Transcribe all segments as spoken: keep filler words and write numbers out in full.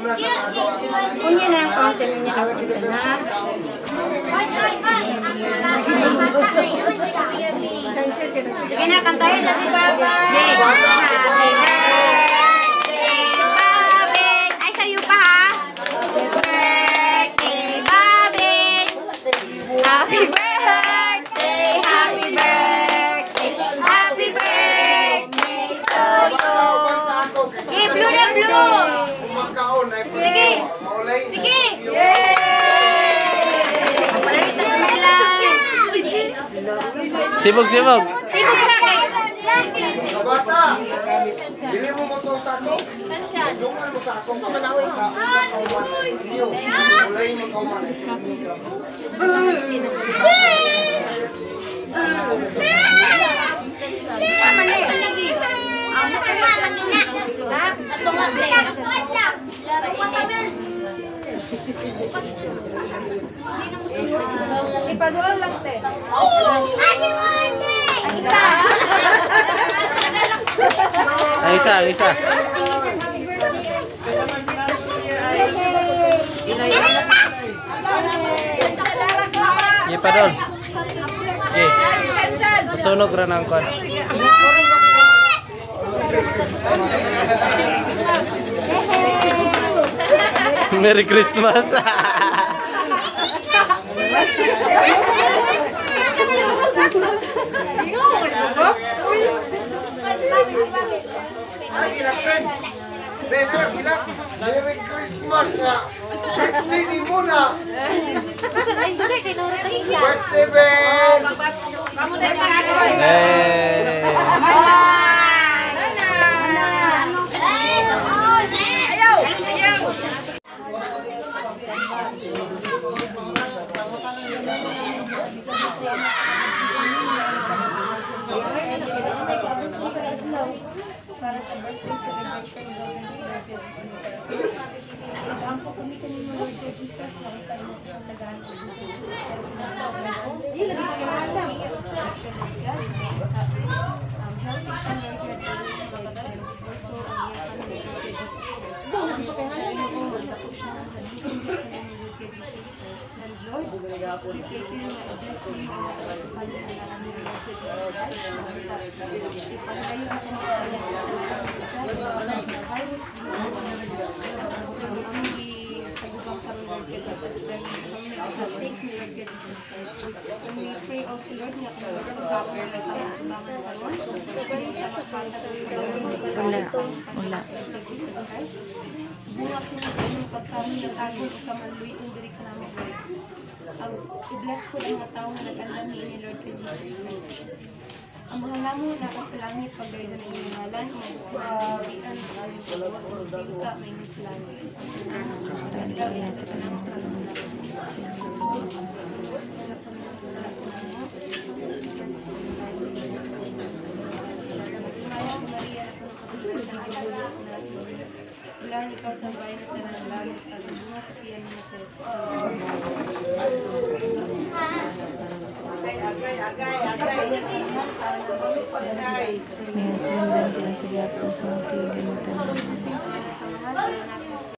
Kunya na ng konti, kunya na ng konti na. Sige na, kantayin na si Papa. Happy birthday, Babin. Ay, sa'yo pa ha. Happy birthday, Babin. Happy birthday, happy birthday, happy birthday to you. Hey, blue na blue. Sige. Sige. Sibog, sibog. Sibog na kay. Bata, bili mo mo itong sako. Dungan mo sako sa manawin ka. Ulay mo kauman. Sama na yun. Ang mukha magina. Ha? Sa tunga blade. Laro pa kami. Ipadual lang, te. Happy birthday! Ang isa, ang isa. Iya pa doon. Okay. Pasunog rin ang kon. Merry Christmas. Merry Christmas nga. Birthday ni Muna. Birthday, Ben. Para sa birthday celebration ang pupunta ni Lord Jesus na ikaw sa tagaan ko. Hindi lagi ko alam. Ang healthy standard here is also ang Lord, we take you my blessing sa kanya na namin ipaglayo ako virus sagupang kami Lord God sake ni Lord God and we pray also Lord nga kung mag-govern na sa bangan karon Wala, wala. buwak mo sa inyong pagkami ng agong kamanluy ang diri ka namin Lord. Ang i-bless ko ng mga tao na nag-alam ni Lord God Jesus Christ. Ang mga namo na sa langit pagdaya ng inyong ngalan, magpapalian ng aling pagbuwak ng singka may mislangit. Ulan ikaw sa bayan at nanalalis at bunga sa tiyan ni Jesus. Ngayon, sinundan ko lang sa Japon sa mga tigil.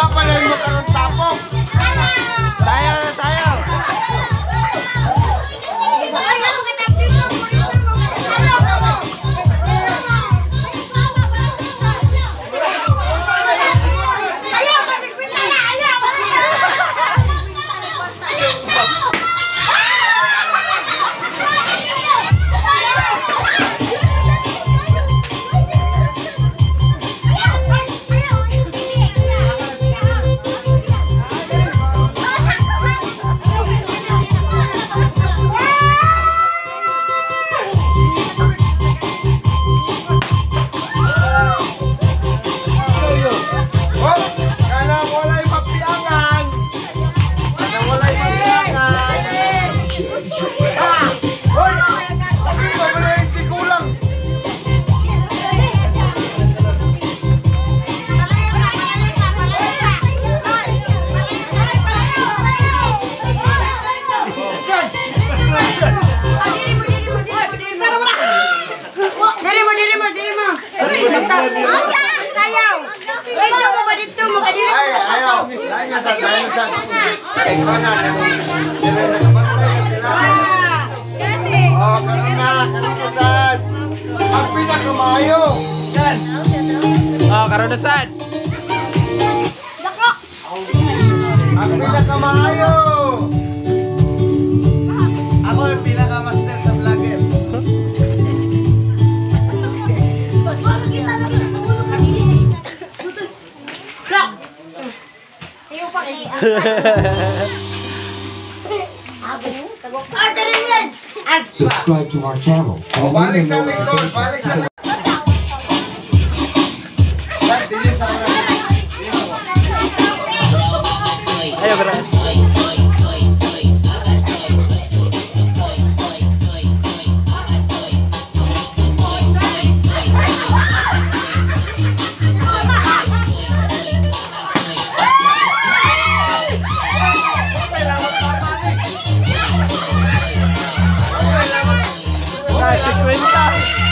Kaya pala yung magkaroon tapong. Sayaw na sayaw. Oh, kana walay mapiangan. Kana walay mapiangan. Ah! Hoy! Abi ba wala yung tikulang? Diri mo, diri mo, diri mo. Sayaw. Dito mo ba dito mo kadiri? Ay, ayaw. Ay, nasa tayo sa. Ay, kana. Dire na kapatay sila. Oh, kana na, kana na sad. Ang pinakamayo. Oh, karon na sad. Ang pinakamayo. Ako yung pinakamaster sa vlogger. Subscribe to our channel. Oh, balik sa likod, balik sa likod. Dad, dili sa Ayo bro. Ay, si Kwenta.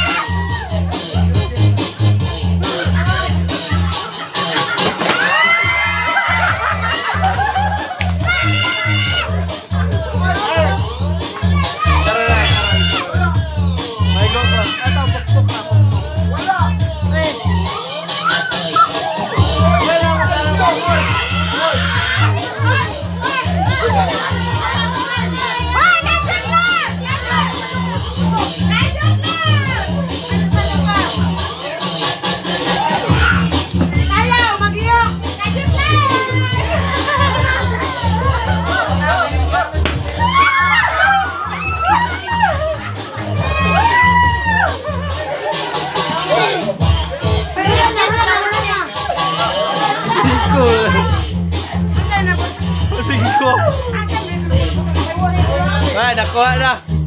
Tara na. May go ko. Ito, pukpuk na. Wala. Hey. Wala mo ka lang. Sayaw, mag-iyok. Cinco. Cinco. Ay, nakuha na.